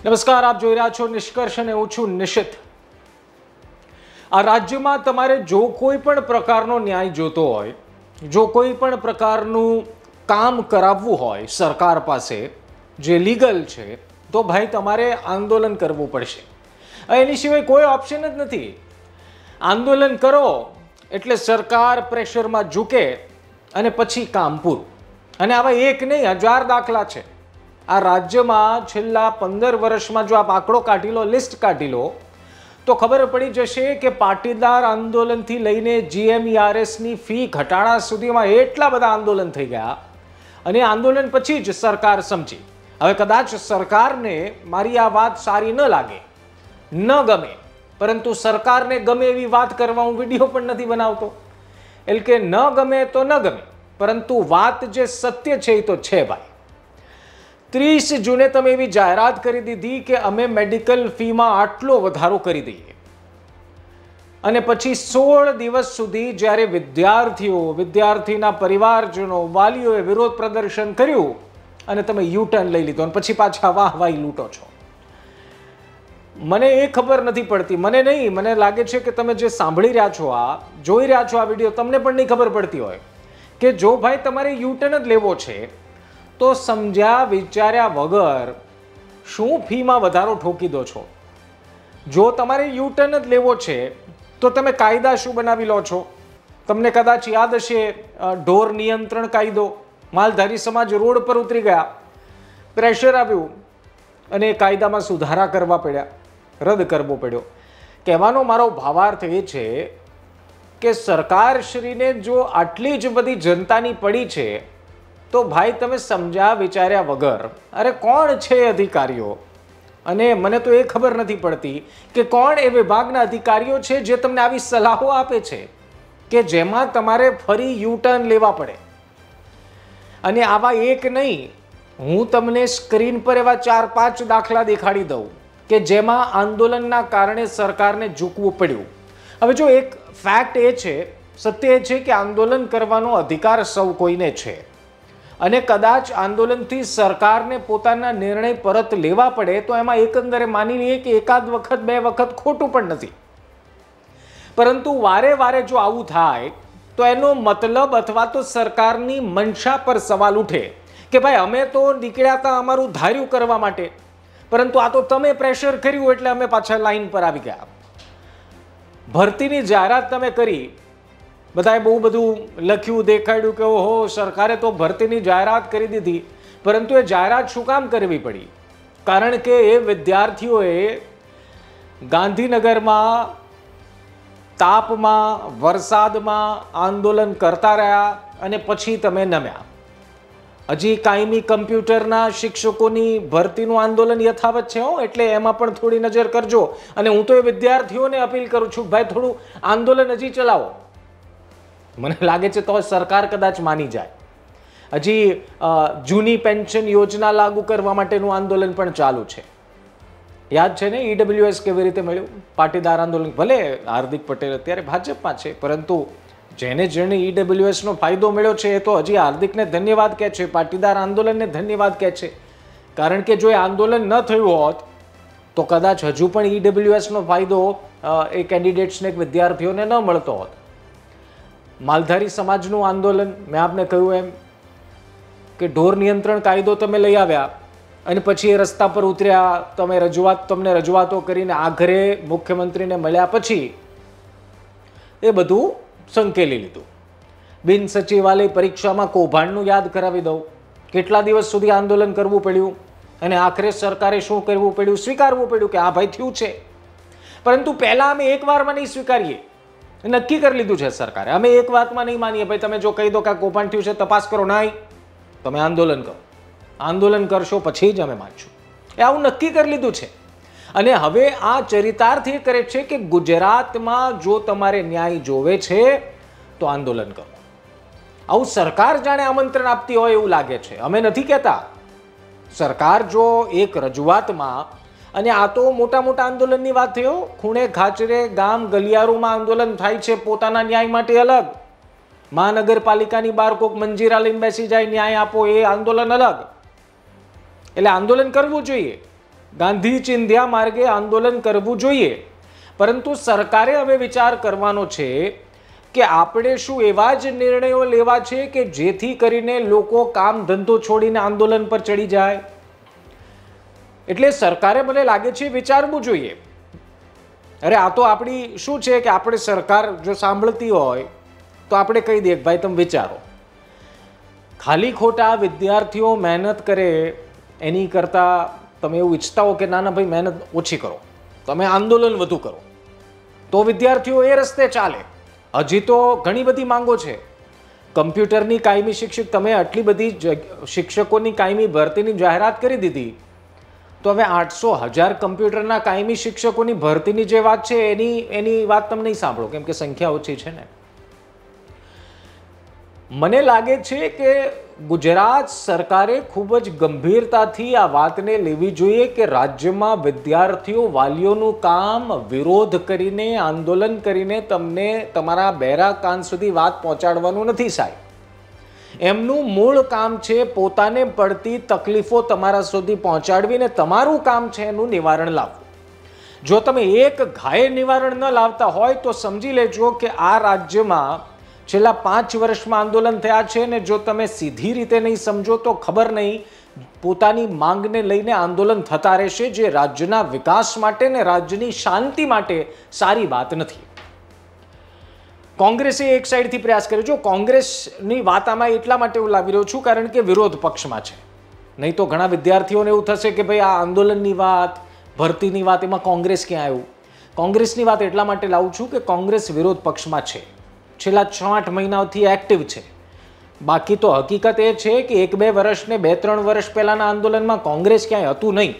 નમસ્કાર, આપ જોઈ રહ્યા છો નિષ્કર્ષ અને હું છું નિશિત। આ રાજ્યમાં તમારે જો કોઈ પણ પ્રકારનો ન્યાય જોતો હોય, જો કોઈ પણ પ્રકારનું કામ કરાવવું હોય સરકાર પાસે જે લીગલ છે, તો ભાઈ તમારે આંદોલન કરવું પડશે। એની સિવાય કોઈ ઓપ્શન જ નથી। આંદોલન કરો એટલે સરકાર પ્રેશરમાં ઝૂકે અને પછી કામ પૂરું। અને આવા એક નહીં, હજાર દાખલા છે। આ રાજ્યમાં છેલ્લા 15 વર્ષમાં જો આપ આંકડો કાઢી લો, લિસ્ટ કાઢી લો, તો ખબર પડી જશે કે પાટીદાર આંદોલનથી લઈને GMERSની ફી ઘટાડા સુધીમાં એટલા બધા આંદોલન થઈ ગયા। અને આંદોલન પછી જ સરકાર સમજી। હવે કદાચ સરકારને મારી આ વાત સારી ન લાગે, ન ગમે, પરંતુ સરકારને ગમે એવી વાત કરવા હું વિડીયો પણ નથી બનાવતો। એટલે કે ન ગમે તો ન ગમે, પરંતુ વાત જે સત્ય છે એ તો છે ભાઈ। 30 જૂને તમે એવી જાહેરાત કરી દીધી કે અમે મેડિકલ ફીમાં આટલો વધારો કરી દઈએ, અને પછી 16 દિવસ સુધી જ્યારે વિદ્યાર્થીના પરિવારજનો, વાલીઓએ વિરોધ પ્રદર્શન કર્યું અને તમે યુટર્ન લઈ લીધો અને પછી પાછા વાહવાહી લૂંટો છો। મને એ ખબર નથી પડતી, મને નહીં, મને લાગે છે કે તમે જે સાંભળી રહ્યા છો, આ જોઈ રહ્યા છો આ વિડીયો, તમને પણ નહીં ખબર પડતી હોય કે જો ભાઈ તમારે યુટર્ન જ લેવો છે તો સમજ્યા વિચાર્યા વગર શું ફીમાં વધારો ઠોકી દો છો। જો તમારે યુટર્ન જ લેવો છે તો તમે કાયદા શું બનાવી લો છો? તમને કદાચ યાદ હશે ઢોર નિયંત્રણ કાયદો। માલધારી સમાજ રોડ પર ઉતરી ગયા, પ્રેશર આવ્યું અને એ કાયદામાં સુધારા કરવા પડ્યા, રદ કરવો પડ્યો। કહેવાનો મારો ભાવાર્થ એ છે કે સરકારશ્રીને જો આટલી જ બધી જનતાની પડી છે તો ભાઈ તમે સમજ્યા વિચાર્યા વગર, અરે કોણ છે અધિકારીઓ, અને મને તો એ ખબર નથી પડતી કે કોણ એ વિભાગના અધિકારીઓ છે જે તમને આવી સલાહો આપે છે કે જેમાં તમારે ફરી યુટર્ન લેવા પડે। અને આવા એક નહીં, હું તમને સ્ક્રીન પર એવા 4-5 દાખલા દેખાડી દઉં કે જેમાં આંદોલનના કારણે સરકારને ઝૂકવું પડ્યું। હવે જો એક ફેક્ટ એ છે, સત્ય એ છે કે આંદોલન કરવાનો અધિકાર સૌ કોઈને છે, અને કદાચ આંદોલનથી સરકારને પોતાના નિર્ણય પરત લેવા પડે તો એમાં એકંદરે માની લઈએ કે એકાદ વખત 2 વખત ખોટું પણ નથી। પરંતુ વારે વારે જો આવું થાય તો એનો મતલબ અથવા તો સરકારની મનસા પર સવાલ ઉઠે કે ભાઈ અમે તો નીકળ્યા હતા અમારું ધાર્યું કરવા માટે, પરંતુ આ તો તમે પ્રેશર કર્યું એટલે અમે પાછા લાઈન પર આવી ગયા। ભરતીની જાહેરાત તમે કરી, બધાએ બહુ બધું લખ્યું, દેખાડ્યું કે ઓહો સરકારે તો ભરતીની જાહેરાત કરી દીધી, પરંતુ એ જાહેરાત શું કામ કરવી પડી? કારણ કે એ વિદ્યાર્થીઓએ ગાંધીનગરમાં તાપમાં, વરસાદમાં આંદોલન કરતા રહ્યા અને પછી તમે નમ્યા। હજી કાયમી કમ્પ્યુટરના શિક્ષકોની ભરતીનું આંદોલન યથાવત છે, એટલે એમાં પણ થોડી નજર કરજો। અને હું તો એ વિદ્યાર્થીઓને અપીલ કરું છું, ભાઈ થોડું આંદોલન હજી ચલાવો। મને લાગે છે તો સરકાર કદાચ માની જાય। હજી જૂની પેન્શન યોજના લાગુ કરવા માટેનું આંદોલન પણ ચાલુ છે, યાદ છે ને? EWS કેવી રીતે મળ્યું? પાટીદાર આંદોલન, ભલે હાર્દિક પટેલ અત્યારે ભાજપમાં છે, પરંતુ જેને EWSનો ફાયદો મળ્યો છે એ તો હજી હાર્દિકને ધન્યવાદ કહે છે, પાટીદાર આંદોલનને ધન્યવાદ કહે છે। કારણ કે જો એ આંદોલન ન થયું હોત તો કદાચ હજુ પણ EWSનો ફાયદો એ કેન્ડિડેટ્સને, વિદ્યાર્થીઓને ન મળતો હોત। માલધારી સમાજનું આંદોલન, મેં આપને કહ્યું એમ કે ઢોર નિયંત્રણ કાયદો તમે લઈ આવ્યા અને પછી એ રસ્તા પર ઉતર્યા, તમને રજૂઆતો કરીને આખરે મુખ્યમંત્રીને મળ્યા પછી એ બધું સંકેલી લીધું। બિન સચિવાલય પરીક્ષામાં કૌભાંડનું યાદ કરાવી દઉં, કેટલા દિવસ સુધી આંદોલન કરવું પડ્યું અને આખરે સરકારે શું કરવું પડ્યું? સ્વીકારવું પડ્યું કે આ ભાઈ થયું છે। પરંતુ પહેલા અમે એક વારમાં નહીં સ્વીકારીએ, નક્કી કરી લીધું છે સરકારે, અમે એક વાતમાં નહીં માનીએ। ભાઈ તમે જો કહી દો કે આ કૌભાંડ થયું છે, તપાસ કરો, નહીં, તમે આંદોલન કરો, આંદોલન કરશો પછી જ અમે માનશું, એ આવું નક્કી કરી લીધું છે। અને હવે આ ચરિતાર્થ એ કરે છે કે ગુજરાતમાં જો તમારે ન્યાય જોવે છે તો આંદોલન કરો। આવું સરકાર જાણે આમંત્રણ આપતી હોય એવું લાગે છે, અમે નથી કહેતા। સરકાર જો એક રજૂઆતમાં, અને આ તો મોટા મોટા આંદોલનની વાત થયો, ખૂણે ખાચરે ગામ ગલિયારોમાં આંદોલન થાય છે પોતાના ન્યાય માટે અલગ, મહાનગરપાલિકાની બહાર કોઈક મંજીરા લઈને બેસી જાય ન્યાય આપો, એ આંદોલન અલગ। એટલે આંદોલન કરવું જોઈએ, ગાંધી ચિંધ્યા માર્ગે આંદોલન કરવું જોઈએ, પરંતુ સરકારે હવે વિચાર કરવાનો છે કે આપણે શું એવા જ નિર્ણયો લેવા છે કે જેથી કરીને લોકો કામ ધંધો છોડીને આંદોલન પર ચડી જાય. એટલે સરકારે મને લાગે છે વિચારવું જોઈએ. અરે આ તો આપણી શું છે કે આપણે સરકાર જો સાંભળતી હોય તો આપણે કહી દઈએ ભાઈ તમે વિચારો. ખાલી ખોટા વિદ્યાર્થીઓ મહેનત કરે એની કરતાં તમે એવું ઈચ્છતા હો કે ના ના ભાઈ મહેનત ઓછી કરો, તમે આંદોલન વધુ કરો, તો વિદ્યાર્થીઓ એ રસ્તે ચાલે. હજી તો ઘણી બધી માંગો છે. કમ્પ્યુટરની કાયમી શિક્ષક, તમે આટલી બધી શિક્ષકોની કાયમી ભરતીની જાહેરાત કરી દીધી, તો હવે 800,000 કમ્પ્યુટરના કાયમી શિક્ષકોની ભરતીની જે વાત છે એની વાત તમે નહીં સાંભળો, કેમ કે સંખ્યા ઓછી છે ને. મને લાગે છે કે ગુજરાત સરકારે ખૂબ જ ગંભીરતાથી આ વાતને લેવી જોઈએ કે રાજ્યમાં વિદ્યાર્થીઓ વાલીઓનું કામ વિરોધ કરીને આંદોલન કરીને તમને તમારા બહેરા કાન સુધી વાત પહોંચાડવાનું નથી સાહેબ. એમનું મૂળ કામ છે પોતાને પડતી તકલીફો તમારા સુધી પહોંચાડવીને તમારું કામ છે એનું નિવારણ લાવવું. જો તમે એક ઘાયે નિવારણ ન લાવતા હોય તો સમજી લેજો કે આ રાજ્યમાં છેલ્લા 5 વર્ષમાં આંદોલન થયા છે ને જો તમે સીધી રીતે નહીં સમજો તો ખબર નહીં પોતાની માંગને લઈને આંદોલન થતા રહેશે, જે રાજ્યના વિકાસ માટે ને રાજ્યની શાંતિ માટે સારી વાત નથી. કોંગ્રેસે એક સાઈડથી પ્રયાસ કર્યો. જો કોંગ્રેસની વાત આમાં એટલા માટે હું લાવી રહ્યો છું કારણ કે વિરોધ પક્ષમાં છે. નહીં તો ઘણા વિદ્યાર્થીઓને એવું થશે કે ભાઈ આ આંદોલનની વાત, ભરતીની વાત, એમાં કોંગ્રેસ ક્યાં આવ્યું. કોંગ્રેસની વાત એટલા માટે લાવું છું કે કોંગ્રેસ વિરોધ પક્ષમાં છે, છેલ્લા 6-8 મહિનાથી એક્ટિવ છે. બાકી તો હકીકત એ છે કે 1-2 વર્ષ ને 2-3 વર્ષ પહેલાના આંદોલનમાં કોંગ્રેસ ક્યાંય હતું નહીં.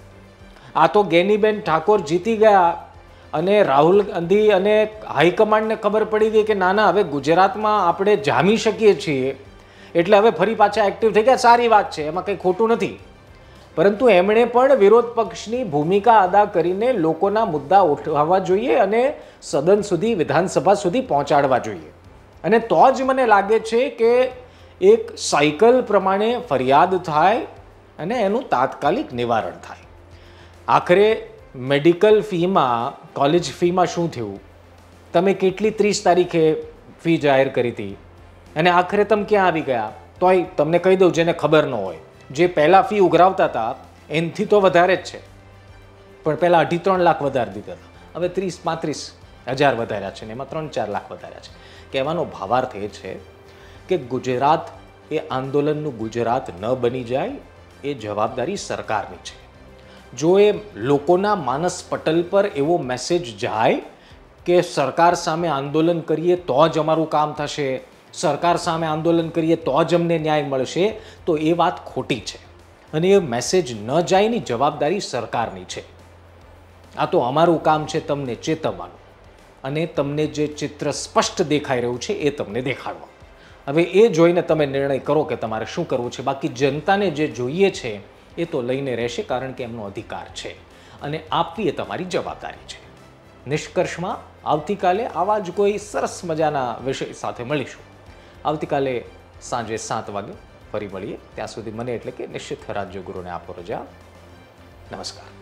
આ તો ગેનીબેન ઠાકોર જીતી ગયા અને રાહુલ ગાંધી અને હાઈકમાન્ડને ખબર પડી ગઈ કે ના ના હવે ગુજરાતમાં આપણે જામી શકીએ છીએ, એટલે હવે ફરી પાછા એક્ટિવ થઈ ગયા. સારી વાત છે, એમાં કંઈ ખોટું નથી. પરંતુ એમણે પણ વિરોધ પક્ષની ભૂમિકા અદા કરીને લોકોના મુદ્દા ઉઠાવવા જોઈએ અને સદન સુધી, વિધાનસભા સુધી પહોંચાડવા જોઈએ. અને તો જ મને લાગે છે કે એક સાયકલ પ્રમાણે ફરિયાદ થાય અને એનું તાત્કાલિક નિવારણ થાય. આખરે મેડિકલ ફીમાં, કોલેજ ફીમાં શું થયું? તમે કેટલી 30 તારીખે ફી જાહેર કરી હતી અને આખરે તમે ક્યાં આવી ગયા? તોય તમને કહી દઉં, જેને ખબર ન હોય, જે પહેલાં ફી ઉઘરાવતા હતા એનાથી તો વધારે જ છે, પણ પહેલાં 2.5-3 લાખ વધારી દીધા હતા, હવે 30-35 હજાર વધાર્યા છે ને એમાં 3-4 લાખ વધાર્યા છે. કહેવાનો ભાવાર્થ એ છે કે ગુજરાત એ આંદોલનનું ગુજરાત ન બની જાય એ જવાબદારી સરકારની છે. જો એ લોકોના માનસ પટલ પર એવો મેસેજ જાય કે સરકાર સામે આંદોલન કરીએ તો જ અમારું કામ થશે, સરકાર સામે આંદોલન કરીએ તો જ અમને ન્યાય મળશે, તો એ વાત ખોટી છે. અને એ મેસેજ ન જાયની જવાબદારી સરકારની છે. આ તો અમારું કામ છે તમને ચેતવવાનું અને તમને જે ચિત્ર સ્પષ્ટ દેખાઈ રહ્યું છે એ તમને દેખાડવાનું. હવે એ જોઈને તમે નિર્ણય કરો કે તમારે શું કરવું છે. બાકી જનતાને જે જોઈએ છે એ તો લઈને રહેશે, કારણ કે એમનો અધિકાર છે અને આપવી એ તમારી જવાબદારી છે. નિષ્કર્ષમાં આવતીકાલે આવા જ કોઈ સરસ મજાના વિષય સાથે મળીશું. આવતીકાલે સાંજે 7 વાગે ફરી મળીએ. ત્યાં સુધી મને એટલે કે નિશ્ચિત રાજ્યગુરુને આપો રજા. નમસ્કાર.